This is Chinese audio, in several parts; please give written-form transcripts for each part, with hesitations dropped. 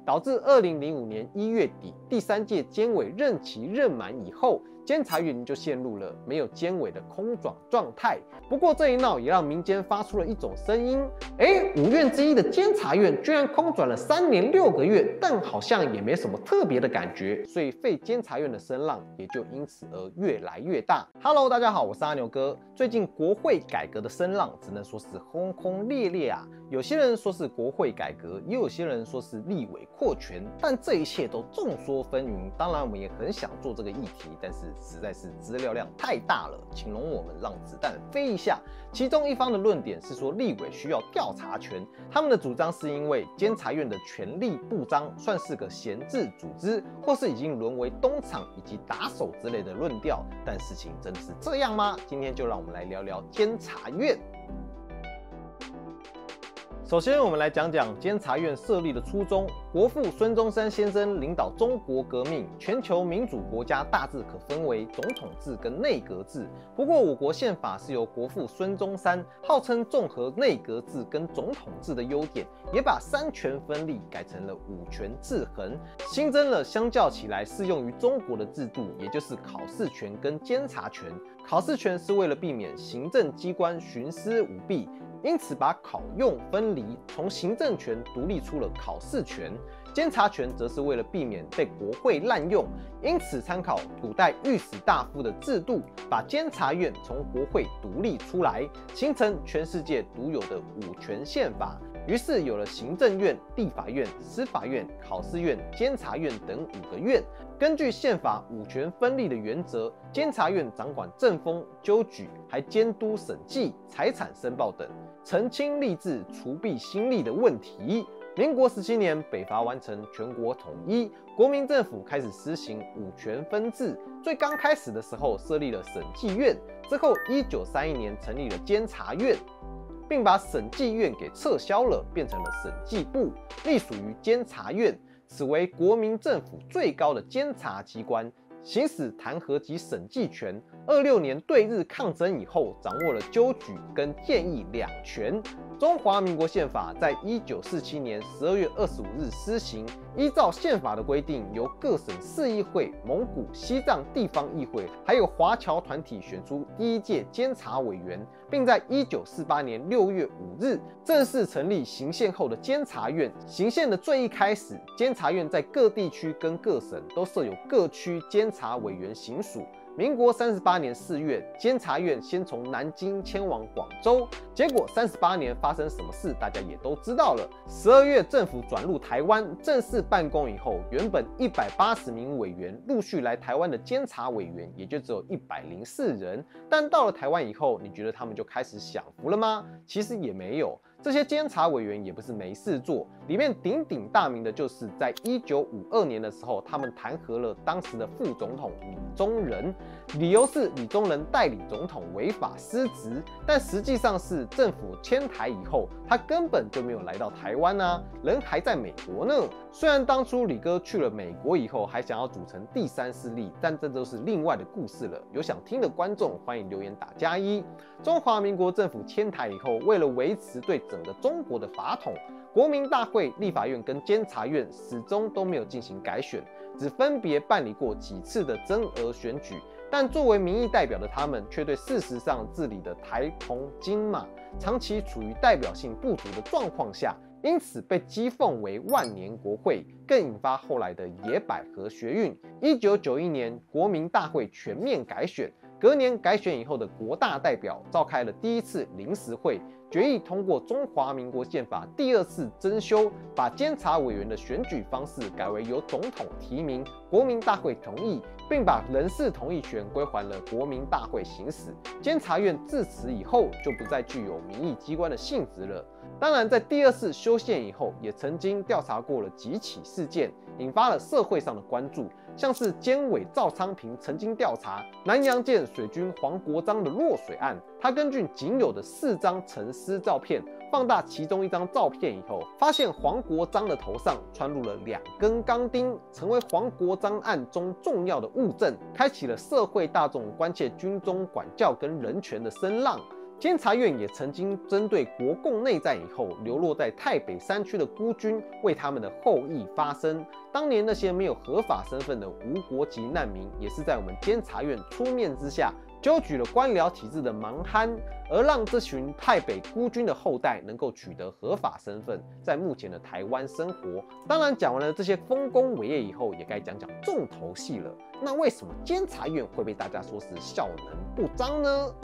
导致2005年1月底第3届监委任期任满以后，监察院就陷入了没有监委的空转状态。不过这一闹也让民间发出了一种声音，5院之一的监察院居然空转了3年6个月，但好像也没什么特别的感觉，所以废监察院的声浪也就因此而越来越大。Hello， 大家好，我是阿牛哥。最近国会改革的声浪只能说是轰轰烈烈啊，有些人说是国会改革，也有些人说是立委扩权，但这一切都众说纷纭。当然，我们也很想做这个议题，但是实在是资料量太大了，请容我们让子弹飞一下。其中一方的论点是说，立委需要调查权，他们的主张是因为监察院的权力不彰，算是个闲置组织，或是已经沦为东厂以及打手之类的论调。但事情真的是这样吗？今天就让我们来聊聊监察院。首先，我们来讲讲监察院设立的初衷。国父孙中山先生领导中国革命，全球民主国家大致可分为总统制跟内阁制。不过，我国宪法是由国父孙中山号称综合内阁制跟总统制的优点，也把3权分立改成了5权制衡，新增了相较起来适用于中国的制度，也就是考试权跟监察权。考试权是为了避免行政机关徇私舞弊，因此把考用分离，从行政权独立出了考试权。监察权则是为了避免被国会滥用，因此参考古代御史大夫的制度，把监察院从国会独立出来，形成全世界独有的5权宪法。于是有了行政院、立法院、司法院、考试院、监察院等5个院。根据宪法5权分立的原则，监察院掌管政风、纠举，还监督审计、财产申报等，澄清吏治、除弊兴利的问题。民国17年，北伐完成全国统一，国民政府开始施行5权分治。最刚开始的时候设立了审计院，之后1931年成立了监察院，并把审计院给撤销了，变成了审计部，隶属于监察院。此为国民政府最高的监察机关，行使弹劾及审计权。26年对日抗争以后，掌握了纠举跟建议2权。中华民国宪法在1947年12月25日施行，依照宪法的规定，由各省市议会、蒙古、西藏地方议会，还有华侨团体选出第1届监察委员，并在1948年6月5日正式成立行宪后的监察院。行宪的最一开始，监察院在各地区跟各省都设有各区监察委员行署。民国38年4月，监察院先从南京迁往广州。结果38年发生什么事，大家也都知道了。12月，政府转入台湾，正式办公以后，原本180名委员陆续来台湾的监察委员，也就只有104人。但到了台湾以后，你觉得他们就开始享福了吗？其实也没有。这些监察委员也不是没事做，里面鼎鼎大名的就是在1952年的时候，他们弹劾了当时的副总统李宗仁，理由是李宗仁代理总统违法失职，但实际上是政府迁台以后，他根本就没有来到台湾啊，人还在美国呢。虽然当初李哥去了美国以后，还想要组成第3势力，但这都是另外的故事了。有想听的观众，欢迎留言打+1。中华民国政府迁台以后，为了维持对整个中国的法统，国民大会、立法院跟监察院始终都没有进行改选，只分别办理过几次的增额选举。但作为民意代表的他们，却对事实上治理的台澎金马长期处于代表性不足的状况下，因此被讥讽为万年国会，更引发后来的野百合学运。1991年，国民大会全面改选，隔年改选以后的国大代表召开了第1次临时会，决议通过中华民国宪法第2次增修，把监察委员的选举方式改为由总统提名，国民大会同意，并把人事同意权归还了国民大会行使。监察院自此以后就不再具有民意机关的性质了。当然，在第2次修宪以后，也曾经调查过了几起事件，引发了社会上的关注，像是监委赵昌平曾经调查南洋舰水军黄国章的落水案，他根据仅有的4张沉尸照片，放大其中1张照片以后，发现黄国章的头上穿入了2根钢钉，成为黄国章案中重要的物证，开启了社会大众关切军中管教跟人权的声浪。 监察院也曾经针对国共内战以后流落在台北山区的孤军，为他们的后裔发声。当年那些没有合法身份的无国籍难民，也是在我们监察院出面之下，纠举了官僚体制的蛮憨，而让这群台北孤军的后代能够取得合法身份，在目前的台湾生活。当然，讲完了这些丰功伟业以后，也该讲讲重头戏了。那为什么监察院会被大家说是效能不彰呢？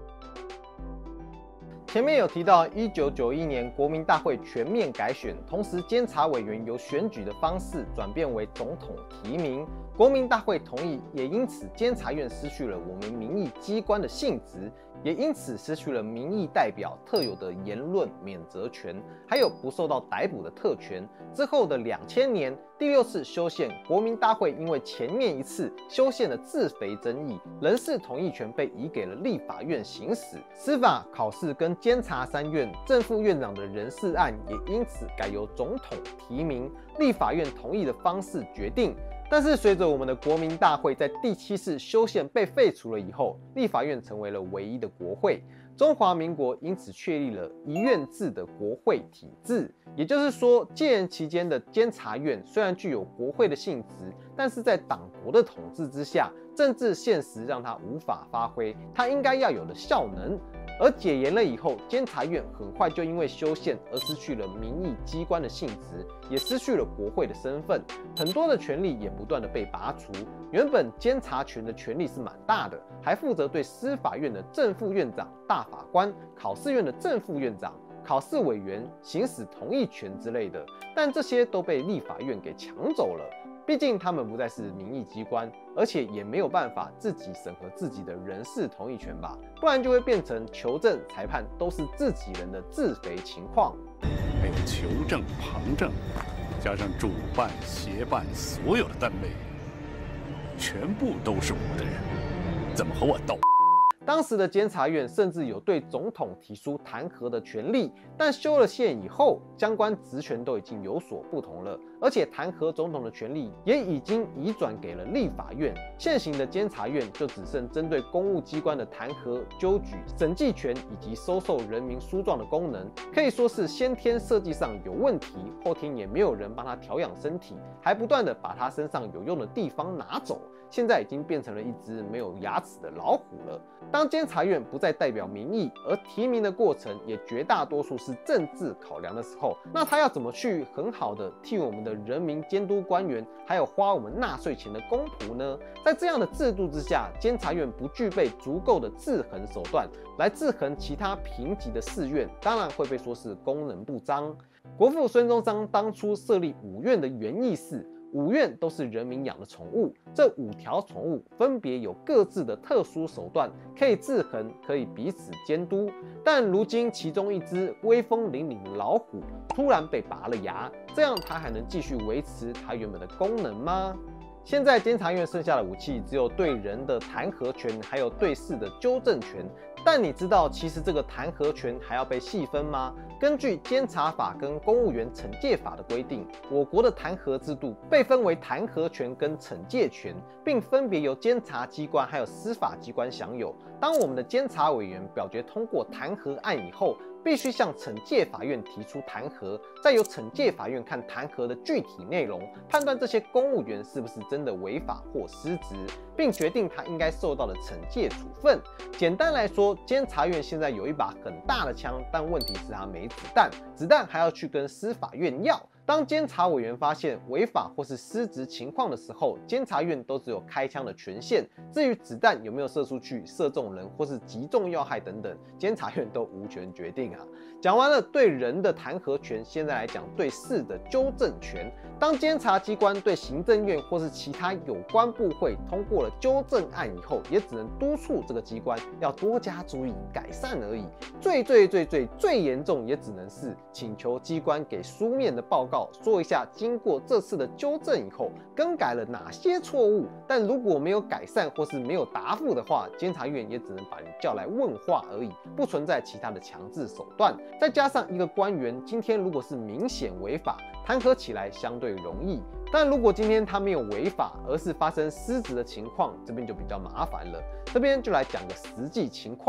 前面有提到，1991年国民大会全面改选，同时监察委员由选举的方式转变为总统提名，国民大会同意，也因此监察院失去了我们民意机关的性质，也因此失去了民意代表特有的言论免责权，还有不受到逮捕的特权。之后的2000年第6次修宪，国民大会因为前面一次修宪的自肥争议，人事同意权被移给了立法院行使，司法、考试跟监察3院正副院长的人事案也因此改由总统提名，立法院同意的方式决定。但是随着我们的国民大会在第7次修宪被废除了以后，立法院成为了唯一的国会，中华民国因此确立了一院制的国会体制。也就是说，戒严期间的监察院虽然具有国会的性质，但是在党国的统治之下，政治现实让它无法发挥它应该要有的效能。而解严了以后，监察院很快就因为修宪而失去了民意机关的性质，也失去了国会的身份，很多的权力也不断的被拔除。原本监察权的权力是蛮大的，还负责对司法院的正副院长、大法官、考试院的正副院长、考试委员行使同意权之类的，但这些都被立法院给抢走了。毕竟他们不再是民意机关，而且也没有办法自己审核自己的人事同意权吧，不然就会变成求证、裁判都是自己人的自肥情况。 还有求证、旁证，加上主办、协办所有的单位，全部都是我的人，怎么和我斗？ 当时的监察院甚至有对总统提出弹劾的权利，但修了宪以后，相关职权都已经有所不同了，而且弹劾总统的权利也已经移转给了立法院。现行的监察院就只剩针对公务机关的弹劾、纠举、审计权以及收受人民书状的功能，可以说是先天设计上有问题，后天也没有人帮他调养身体，还不断的把他身上有用的地方拿走。现在已经变成了一只没有牙齿的老虎了。当监察院不再代表民意，而提名的过程也绝大多数是政治考量的时候，那他要怎么去很好的替我们的人民监督官员，还有花我们纳税钱的公仆呢？在这样的制度之下，监察院不具备足够的制衡手段来制衡其他评级的4院，当然会被说是功能不彰。国父孙中山当初设立5院的原意是，5院都是人民养的宠物，这5条宠物分别有各自的特殊手段，可以制衡，可以彼此监督。但如今其中一只威风凛凛的老虎突然被拔了牙，这样它还能继续维持它原本的功能吗？现在监察院剩下的武器只有对人的弹劾权，还有对事的纠正权。但你知道，其实这个弹劾权还要被细分吗？根据监察法跟公务员惩戒法的规定，我国的弹劾制度被分为弹劾权跟惩戒权，并分别由监察机关还有司法机关享有。当我们的监察委员表决通过弹劾案以后，必须向惩戒法院提出弹劾，再由惩戒法院看弹劾的具体内容，判断这些公务员是不是真的违法或失职，并决定他应该受到的惩戒处分。简单来说，监察院现在有一把很大的枪，但问题是它没子弹，子弹还要去跟司法院要。当监察委员发现违法或是失职情况的时候，监察院都只有开枪的权限，至于子弹有没有射出去、射中人或是击中要害等等，监察院都无权决定啊。讲完了对人的弹劾权，现在来讲对事的纠正权。当监察机关对行政院或是其他有关部会通过了纠正案以后，也只能督促这个机关要多加注意改善而已。最严重，也只能是请求机关给书面的报告，说一下经过这次的纠正以后，更改了哪些错误。但如果没有改善或是没有答复的话，监察院也只能把你叫来问话而已，不存在其他的强制手段。再加上一个官员今天如果是明显违法，弹劾起来相对容易，但如果今天他没有违法，而是发生失职的情况，这边就比较麻烦了。这边就来讲个实际情况。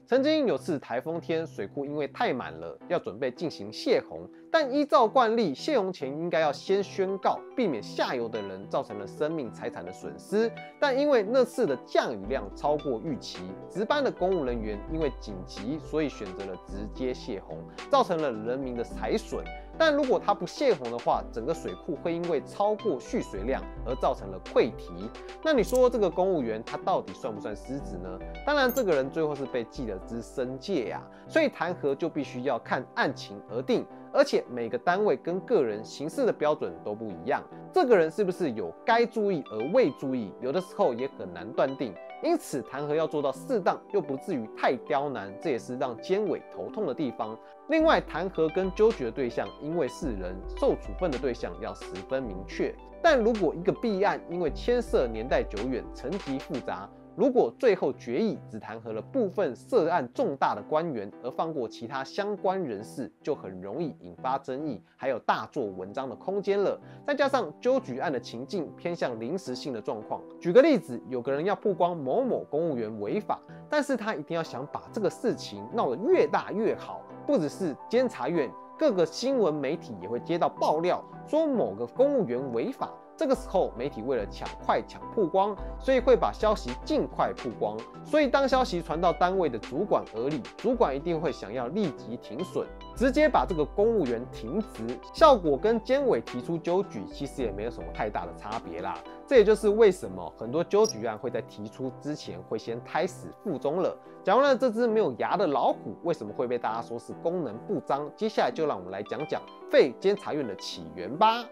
曾经有次台风天，水库因为太满了，要准备进行泄洪，但依照惯例，泄洪前应该要先宣告，避免下游的人造成了生命财产的损失。但因为那次的降雨量超过预期，值班的公务人员因为紧急，所以选择了直接泄洪，造成了人民的财损。但如果他不泄洪的话，整个水库会因为超过蓄水量而造成了溃堤。那你说这个公务员他到底算不算失职呢？当然，这个人最后是被记了之申诫呀，所以弹劾就必须要看案情而定。而且每个单位跟个人行事的标准都不一样，这个人是不是有该注意而未注意，有的时候也很难断定。因此，弹劾要做到适当，又不至于太刁难，这也是让监委头痛的地方。另外，弹劾跟纠举的对象因为是人，受处分的对象要十分明确。但如果一个弊案因为牵涉年代久远、层级复杂，如果最后决议只弹劾了部分涉案重大的官员，而放过其他相关人士，就很容易引发争议，还有大做文章的空间了。再加上纠举案的情境偏向临时性的状况，举个例子，有个人要曝光某某公务员违法，但是他一定要想把这个事情闹得越大越好，不只是监察院，各个新闻媒体也会接到爆料，说某个公务员违法。这个时候，媒体为了抢快抢曝光，所以会把消息尽快曝光。所以当消息传到单位的主管耳里，主管一定会想要立即停损，直接把这个公务员停职，效果跟监委提出纠举其实也没有什么太大的差别啦。这也就是为什么很多纠举案会在提出之前会先胎死腹中了。讲完了这只没有牙的老虎为什么会被大家说是功能不彰，接下来就让我们来讲讲废监察院的起源吧。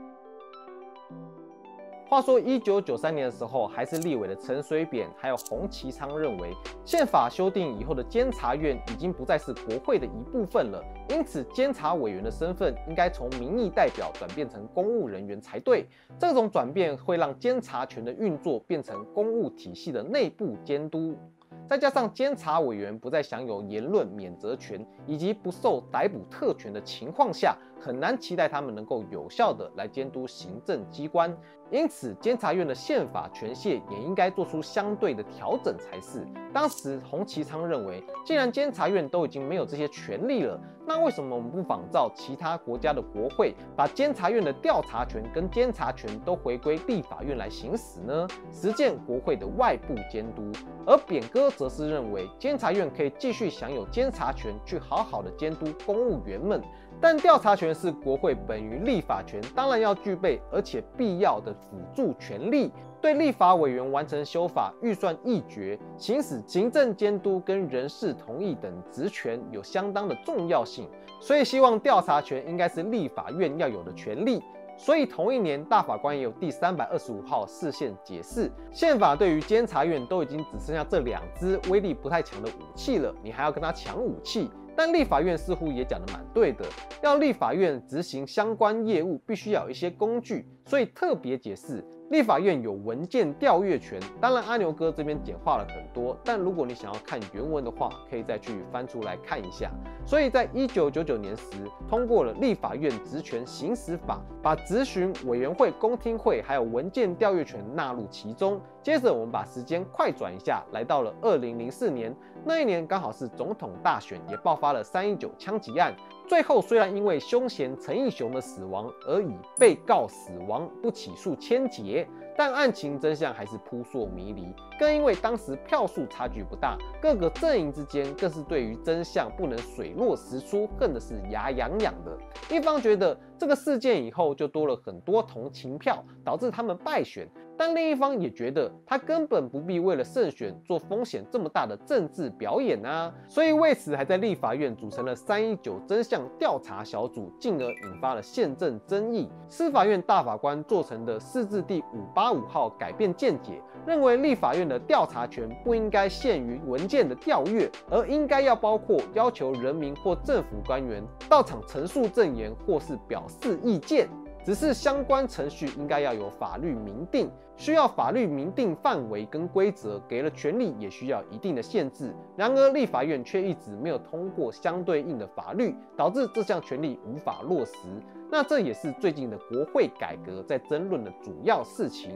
话说1993年的时候，还是立委的陈水扁还有洪其昌认为，宪法修订以后的监察院已经不再是国会的一部分了，因此监察委员的身份应该从民意代表转变成公务人员才对。这种转变会让监察权的运作变成公务体系的内部监督。再加上监察委员不再享有言论免责权以及不受逮捕特权的情况下，很难期待他们能够有效地来监督行政机关。因此，监察院的宪法权限也应该做出相对的调整才是。当时洪其昌认为，既然监察院都已经没有这些权利了，那为什么我们不仿照其他国家的国会，把监察院的调查权跟监察权都回归立法院来行使呢？实践国会的外部监督。而扁哥则是认为，监察院可以继续享有监察权，去好好的监督公务员们。但调查权是国会本于立法权当然要具备，而且必要的辅助权利，对立法委员完成修法、预算议决、行使行政监督跟人事同意等职权有相当的重要性，所以希望调查权应该是立法院要有的权利。所以同一年，大法官也有第325号释宪解释，宪法对于监察院都已经只剩下这2支威力不太强的武器了，你还要跟他抢武器？但立法院似乎也讲得蛮对的，要立法院执行相关业务，必须要有一些工具，所以特别解释立法院有文件调阅权。当然，阿牛哥这边简化了很多，但如果你想要看原文的话，可以再去翻出来看一下。所以在1999年时，通过了立法院职权行使法，把质询委员会、公听会还有文件调阅权纳入其中。接着我们把时间快转一下，来到了2004年，那一年刚好是总统大选，也爆发了319枪击案。最后虽然因为凶嫌陈义雄的死亡而以被告死亡不起诉牵结，但案情真相还是扑朔迷离。更因为当时票数差距不大，各个阵营之间更是对于真相不能水落石出，恨的是牙痒痒的。一方觉得这个事件以后就多了很多同情票，导致他们败选。但另一方也觉得他根本不必为了胜选做风险这么大的政治表演啊，所以为此还在立法院组成了319真相调查小组，进而引发了宪政争议。司法院大法官做成的释字第585号改变见解，认为立法院的调查权不应该限于文件的调阅，而应该要包括要求人民或政府官员到场陈述证言或是表示意见。只是相关程序应该要有法律明定，需要法律明定范围跟规则，给了权利也需要一定的限制。然而立法院却一直没有通过相对应的法律，导致这项权利无法落实。那这也是最近的国会改革在争论的主要事情。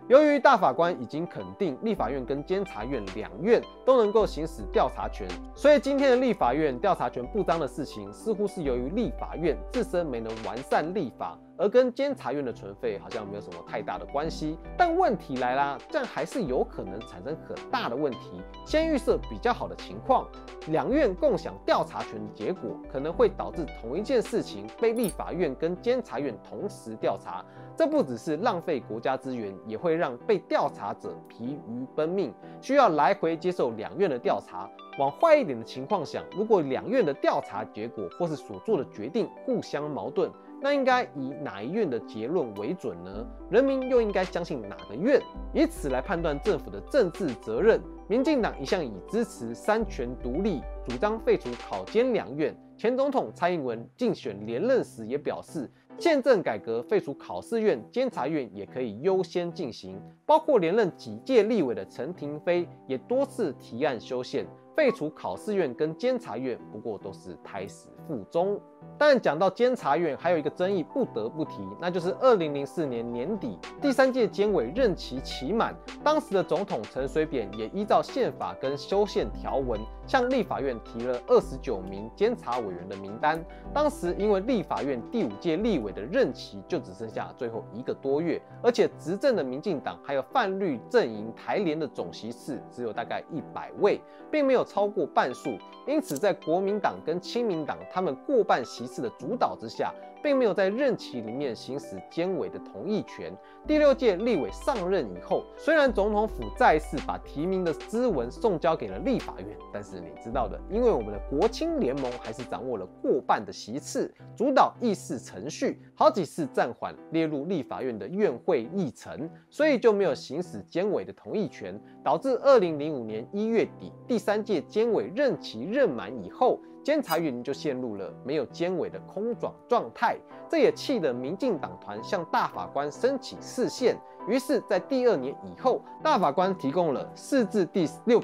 由于大法官已经肯定立法院跟监察院两院都能够行使调查权，所以今天的立法院调查权不彰的事情，似乎是由于立法院自身没能完善立法，而跟监察院的存废好像没有什么太大的关系。但问题来啦，这样还是有可能产生很大的问题。先预设比较好的情况，两院共享调查权的结果，可能会导致同一件事情被立法院跟监察院同时调查。这不只是浪费国家资源，也会让被调查者疲于奔命，需要来回接受两院的调查。往坏一点的情况想，如果两院的调查结果或是所做的决定互相矛盾，那应该以哪一院的结论为准呢？人民又应该相信哪个院？以此来判断政府的政治责任。民进党一向以支持三权独立，主张废除考监两院。前总统蔡英文竞选连任时也表示，宪政改革废除考试院、监察院也可以优先进行。包括连任几届立委的陈亭妃也多次提案修宪。废除考试院跟监察院，不过都是胎死腹中。但讲到监察院，还有一个争议不得不提，那就是2004年年底第3届监委任期期满，当时的总统陈水扁也依照宪法跟修宪条文，向立法院提了29名监察委员的名单。当时因为立法院第5届立委的任期就只剩下最后1个多月，而且执政的民进党还有泛绿阵营台联的总席次只有大概100位，并没有超过半数，因此在国民党跟亲民党他们过半席次的主导之下，并没有在任期里面行使监委的同意权。第6届立委上任以后，虽然总统府再一次把提名的咨文送交给了立法院，但是你知道的，因为我们的国亲联盟还是掌握了过半的席次，主导议事程序，好几次暂缓列入立法院的院会议程，所以就没有行使监委的同意权，导致2005年1月底第3届监委任期任满以后，监察院就陷入了没有监委的空转状态，这也气得民进党团向大法官申请释宪。于是，在第2年以后，大法官提供了释字第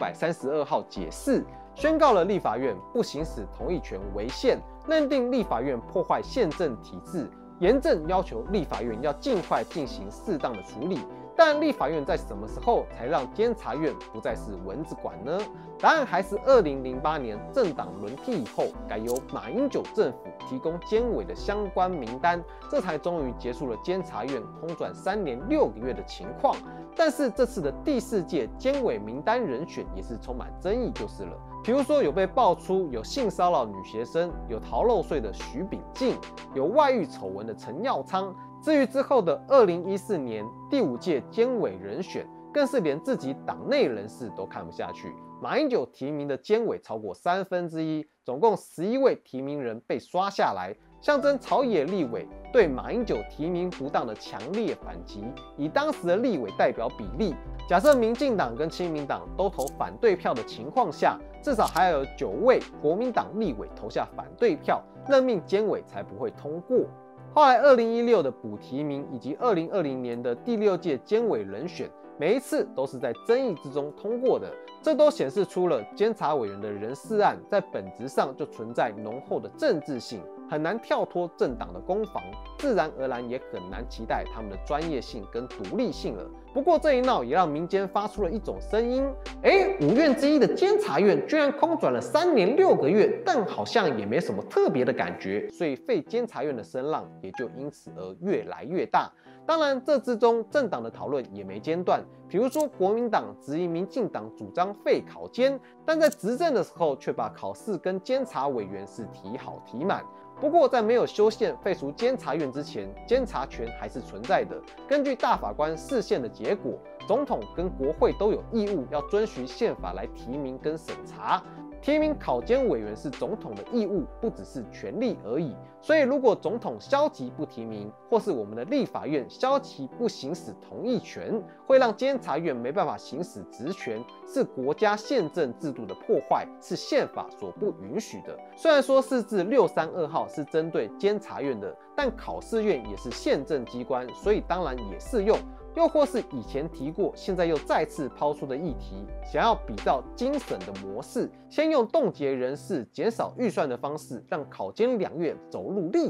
632号解释，宣告了立法院不行使同意权违宪，认定立法院破坏宪政体制，严正要求立法院要尽快进行适当的处理。但立法院在什么时候才让监察院不再是蚊子馆呢？答案还是2008年政党轮替以后，改由马英九政府提供监委的相关名单，这才终于结束了监察院空转3年6个月的情况。但是这次的第4届监委名单人选也是充满争议就是了。比如说有被爆出有性骚扰女学生、有逃漏税的许炳进、有外遇丑闻的陈耀昌。至于之后的2014年第5届监委人选，更是连自己党内人士都看不下去。马英九提名的监委超过1/3，总共11位提名人被刷下来，象征朝野立委对马英九提名不当的强烈反击。以当时的立委代表比例，假设民进党跟亲民党都投反对票的情况下，至少还要有9位国民党立委投下反对票，任命监委才不会通过。后来2016的补提名以及2020年的第6届监委人选，每一次都是在争议之中通过的，这都显示出了监察委员的人事案在本质上就存在浓厚的政治性，很难跳脱政党的攻防，自然而然也很难期待他们的专业性跟独立性了。不过这一闹也让民间发出了一种声音，5院之一的监察院居然空转了3年6个月，但好像也没什么特别的感觉，所以废监察院的声浪也就因此而越来越大。当然，这之中政党的讨论也没间断，比如说国民党质疑民进党主张废考监，但在执政的时候却把考试跟监察委员是提好提满。不过，在没有修宪废除监察院之前，监察权还是存在的。根据大法官释宪的结果，总统跟国会都有义务要遵循宪法来提名跟审查。提名考监委员是总统的义务，不只是权利而已。所以，如果总统消极不提名，或是我们的立法院消极不行使同意权，会让监察院没办法行使职权，是国家宪政制度的破坏，是宪法所不允许的。虽然说释字632号是针对监察院的，但考试院也是宪政机关，所以当然也适用。又或是以前提过，现在又再次抛出的议题，想要比照精审的模式，先用冻结人事、减少预算的方式，让考监2院走入历史。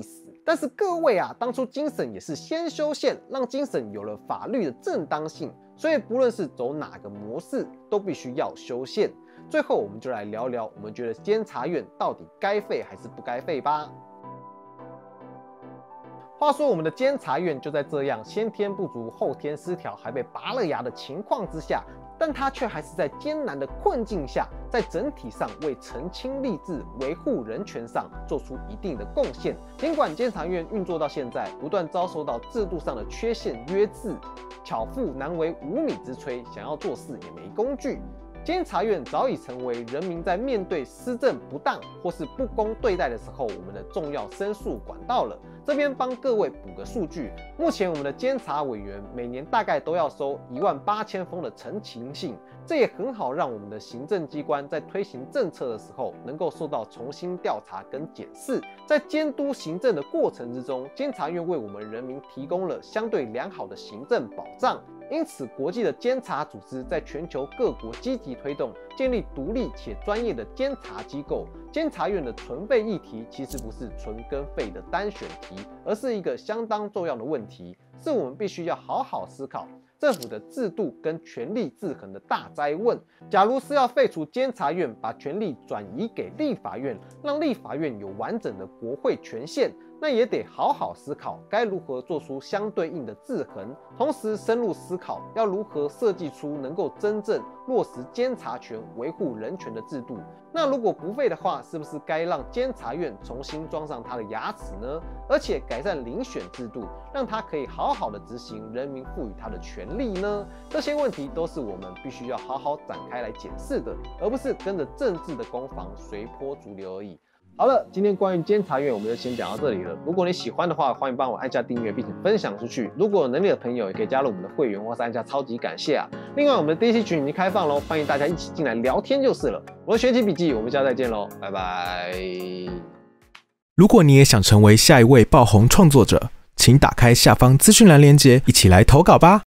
但是各位啊，当初京审也是先修宪，让京审有了法律的正当性，所以不论是走哪个模式，都必须要修宪。最后，我们就来聊聊，我们觉得监察院到底该废还是不该废吧。话说，我们的监察院就在这样先天不足、后天失调，还被拔了牙的情况之下，但他却还是在艰难的困境下，在整体上为澄清吏治、维护人权上做出一定的贡献。尽管监察院运作到现在，不断遭受到制度上的缺陷约制，巧妇难为无米之炊，想要做事也没工具。监察院早已成为人民在面对施政不当或是不公对待的时候，我们的重要申诉管道了。这边帮各位补个数据，目前我们的监察委员每年大概都要收18000封的陈情信，这也很好让我们的行政机关在推行政策的时候能够受到重新调查跟检视。在监督行政的过程之中，监察院为我们人民提供了相对良好的行政保障。因此，国际的监察组织在全球各国积极推动建立独立且专业的监察机构。监察院的存废议题其实不是存跟废的单选题，而是一个相当重要的问题，是我们必须要好好思考政府的制度跟权力制衡的大哉问。假如是要废除监察院，把权力转移给立法院，让立法院有完整的国会权限，那也得好好思考该如何做出相对应的制衡，同时深入思考要如何设计出能够真正落实监察权、维护人权的制度。那如果不废的话，是不是该让监察院重新装上它的牙齿呢？而且改善遴选制度，让它可以好好的执行人民赋予它的权利呢？这些问题都是我们必须要好好展开来检视的，而不是跟着政治的攻防随波逐流而已。好了，今天关于监察院我们就先讲到这里了。如果你喜欢的话，欢迎帮我按下订阅，并且分享出去。如果有能力的朋友，也可以加入我们的会员，或是按下超级感谢啊。另外，我们的 DC 群已经开放喽，欢迎大家一起进来聊天就是了。我的学习笔记，我们下次再见喽，拜拜。 如果你也想成为下一位爆红创作者，请打开下方资讯栏连结，一起来投稿吧。